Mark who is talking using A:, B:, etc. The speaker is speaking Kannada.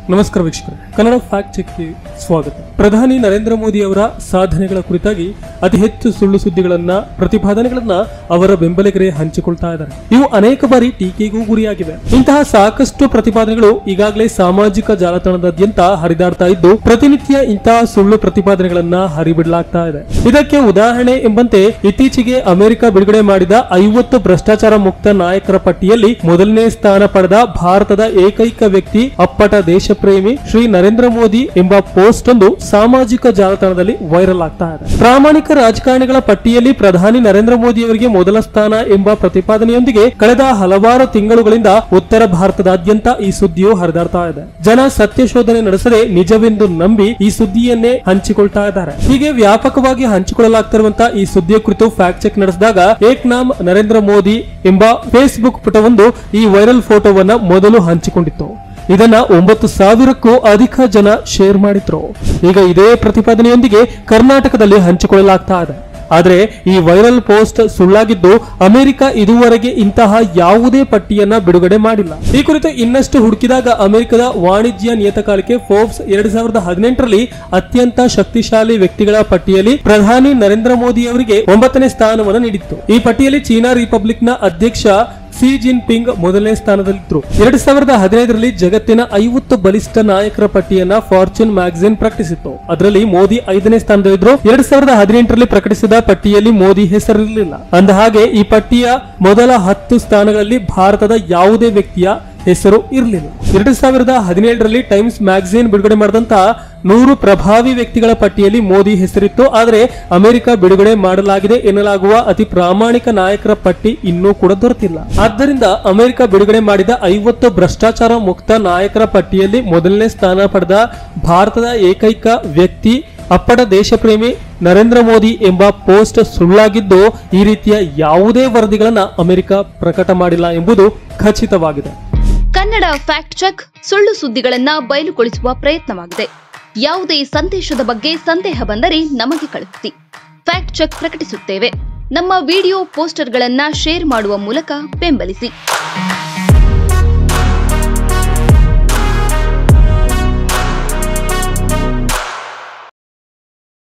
A: ನಮಸ್ಕಾರ ವೀಕ್ಷಕರೇ, ಕನ್ನಡ ಫ್ಯಾಕ್ಟ್ ಚೆಕ್ಗೆ ಸ್ವಾಗತ. ಪ್ರಧಾನಿ ನರೇಂದ್ರ ಮೋದಿ ಅವರ ಸಾಧನೆಗಳ ಕುರಿತಾಗಿ ಅತಿ ಹೆಚ್ಚು ಸುಳ್ಳು ಸುದ್ದಿಗಳನ್ನ, ಪ್ರತಿಪಾದನೆಗಳನ್ನ ಅವರ ಬೆಂಬಲಿಗರೇ ಹಂಚಿಕೊಳ್ತಾ ಇದ್ದಾರೆ. ಇವು ಅನೇಕ ಬಾರಿ ಟೀಕೆಗೂ ಗುರಿಯಾಗಿವೆ. ಇಂತಹ ಸಾಕಷ್ಟು ಪ್ರತಿಪಾದನೆಗಳು ಈಗಾಗಲೇ ಸಾಮಾಜಿಕ ಜಾಲತಾಣದಾದ್ಯಂತ ಹರಿದಾಡ್ತಾ ಇದ್ದು, ಪ್ರತಿನಿತ್ಯ ಇಂತಹ ಸುಳ್ಳು ಪ್ರತಿಪಾದನೆಗಳನ್ನ ಹರಿಬಿಡಲಾಗ್ತಾ ಇದೆ. ಇದಕ್ಕೆ ಉದಾಹರಣೆ ಎಂಬಂತೆ ಇತ್ತೀಚೆಗೆ ಅಮೆರಿಕ ಬಿಡುಗಡೆ ಮಾಡಿದ 50 ಭ್ರಷ್ಟಾಚಾರ ಮುಕ್ತ ನಾಯಕರ ಪಟ್ಟಿಯಲ್ಲಿ ಮೊದಲನೇ ಸ್ಥಾನ ಪಡೆದ ಭಾರತದ ಏಕೈಕ ವ್ಯಕ್ತಿ ಅಪ್ಪಟ ದೇಶಪ್ರೇಮಿ ಶ್ರೀ ನರೇಂದ್ರ ಮೋದಿ ಎಂಬ ಪೋಸ್ಟ್ ಒಂದು ಸಾಮಾಜಿಕ ಜಾಲತಾಣದಲ್ಲಿ ವೈರಲ್ ಆಗ್ತಾ ಇದೆ. ಪ್ರಾಮಾಣಿಕ ರಾಜಕಾರಣಿಗಳ ಪಟ್ಟಿಯಲ್ಲಿ ಪ್ರಧಾನಿ ನರೇಂದ್ರ ಮೋದಿ ಅವರಿಗೆ ಮೊದಲ ಸ್ಥಾನ ಎಂಬ ಪ್ರತಿಪಾದನೆಯೊಂದಿಗೆ ಕಳೆದ ಹಲವಾರು ತಿಂಗಳುಗಳಿಂದ ಉತ್ತರ ಭಾರತದಾದ್ಯಂತ ಈ ಸುದ್ದಿಯು ಹರಿದಾಡ್ತಾ ಇದೆ. ಜನ ಸತ್ಯಶೋಧನೆ ನಡೆಸದೆ ನಿಜವೆಂದು ನಂಬಿ ಈ ಸುದ್ದಿಯನ್ನೇ ಹಂಚಿಕೊಳ್ತಾ ಇದ್ದಾರೆ. ಹೀಗೆ ವ್ಯಾಪಕವಾಗಿ ಹಂಚಿಕೊಳ್ಳಲಾಗ್ತಿರುವಂತಹ ಈ ಸುದ್ದಿಯ ಕುರಿತು ಫ್ಯಾಕ್ಟ್ ಚೆಕ್ ನಡೆಸಿದಾಗ ಏಕ್ ನಾಮ್ ನರೇಂದ್ರ ಮೋದಿ ಎಂಬ ಫೇಸ್ಬುಕ್ ಪುಟವೊಂದು ಈ ವೈರಲ್ ಫೋಟೋವನ್ನ ಮೊದಲು ಹಂಚಿಕೊಂಡಿತ್ತು. ಇದನ್ನ 9,000ಕ್ಕೂ ಅಧಿಕ ಜನ ಶೇರ್ ಮಾಡಿದ್ರು. ಈಗ ಇದೇ ಪ್ರತಿಪಾದನೆಯೊಂದಿಗೆ ಕರ್ನಾಟಕದಲ್ಲಿ ಹಂಚಿಕೊಳ್ಳಲಾಗ್ತಾ ಇದೆ. ಆದರೆ ಈ ವೈರಲ್ ಪೋಸ್ಟ್ ಸುಳ್ಳಾಗಿದ್ದು, ಅಮೆರಿಕ ಇದುವರೆಗೆ ಇಂತಹ ಯಾವುದೇ ಪಟ್ಟಿಯನ್ನ ಬಿಡುಗಡೆ ಮಾಡಿಲ್ಲ. ಈ ಕುರಿತು ಇನ್ನಷ್ಟು ಹುಡುಕಿದಾಗ ಅಮೆರಿಕದ ವಾಣಿಜ್ಯ ನಿಯತಕಾಲಿಕೆ ಫೋರ್ಬ್ಸ್ 2018ರಲ್ಲಿ ಅತ್ಯಂತ ಶಕ್ತಿಶಾಲಿ ವ್ಯಕ್ತಿಗಳ ಪಟ್ಟಿಯಲ್ಲಿ ಪ್ರಧಾನಿ ನರೇಂದ್ರ ಮೋದಿ ಅವರಿಗೆ 9ನೇ ಸ್ಥಾನವನ್ನು ನೀಡಿತ್ತು. ಈ ಪಟ್ಟಿಯಲ್ಲಿ ಚೀನಾ ರಿಪಬ್ಲಿಕ್ನ ಅಧ್ಯಕ್ಷ ಸಿ ಜಿನ್ ಪಿಂಗ್ ಮೊದಲನೇ ಸ್ಥಾನದಲ್ಲಿದ್ದರು. 2015ರಲ್ಲಿ ಜಗತ್ತಿನ 50 ಬಲಿಷ್ಠ ನಾಯಕರ ಪಟ್ಟಿಯನ್ನ ಫಾರ್ಚೂನ್ ಮ್ಯಾಗಝಿನ್ ಪ್ರಕಟಿಸಿತ್ತು. ಅದರಲ್ಲಿ ಮೋದಿ 5ನೇ ಸ್ಥಾನದಲ್ಲಿದ್ದರು. 2018ರಲ್ಲಿ ಪ್ರಕಟಿಸಿದ ಪಟ್ಟಿಯಲ್ಲಿ ಮೋದಿ ಹೆಸರಿರಲಿಲ್ಲ. ಅಂದಹಾಗೆ ಈ ಪಟ್ಟಿಯ ಮೊದಲ 10 ಸ್ಥಾನಗಳಲ್ಲಿ ಭಾರತದ ಯಾವುದೇ ವ್ಯಕ್ತಿಯ ಹೆಸರು ಇರಲಿಲ್ಲ. 2017ರಲ್ಲಿ ಟೈಮ್ಸ್ ಮ್ಯಾಗಝಿನ್ ಬಿಡುಗಡೆ ಮಾಡಿದಂತಹ 100 ಪ್ರಭಾವಿ ವ್ಯಕ್ತಿಗಳ ಪಟ್ಟಿಯಲ್ಲಿ ಮೋದಿ ಹೆಸರಿತ್ತು. ಆದರೆ ಅಮೆರಿಕ ಬಿಡುಗಡೆ ಮಾಡಲಾಗಿದೆ ಎನ್ನಲಾಗುವ ಅತಿ ಪ್ರಾಮಾಣಿಕ ನಾಯಕರ ಪಟ್ಟಿ ಇನ್ನೂ ಕೂಡ ದೊರೆತಿಲ್ಲ. ಆದ್ದರಿಂದ ಅಮೆರಿಕ ಬಿಡುಗಡೆ ಮಾಡಿದ 50 ಭ್ರಷ್ಟಾಚಾರ ಮುಕ್ತ ನಾಯಕರ ಪಟ್ಟಿಯಲ್ಲಿ ಮೊದಲನೇ ಸ್ಥಾನ ಪಡೆದ ಭಾರತದ ಏಕೈಕ ವ್ಯಕ್ತಿ ಅಪ್ಪಟ ದೇಶಪ್ರೇಮಿ ನರೇಂದ್ರ ಮೋದಿ ಎಂಬ ಪೋಸ್ಟ್ ಸುಳ್ಳಾಗಿದ್ದು, ಈ ರೀತಿಯ ಯಾವುದೇ ವರದಿಗಳನ್ನ ಅಮೆರಿಕ ಪ್ರಕಟ ಮಾಡಿಲ್ಲ ಎಂಬುದು ಖಚಿತವಾಗಿದೆ.
B: ಕನ್ನಡ ಫ್ಯಾಕ್ಟ್ ಚೆಕ್ ಸುಳ್ಳು ಸುದ್ದಿಗಳನ್ನ ಬಯಲುಗೊಳಿಸುವ ಪ್ರಯತ್ನವಾಗಿದೆ. ಯಾವುದೇ ಸಂದೇಶದ ಬಗ್ಗೆ ಸಂದೇಹ ಬಂದರೆ ನಮಗೆ ಕಳುಹಿಸಿ. ಫ್ಯಾಕ್ಟ್ ಚೆಕ್ ಪ್ರಕಟಿಸುತ್ತೇವೆ. ನಮ್ಮ ವಿಡಿಯೋ ಪೋಸ್ಟರ್ಗಳನ್ನ ಶೇರ್ ಮಾಡುವ ಮೂಲಕ ಬೆಂಬಲಿಸಿ.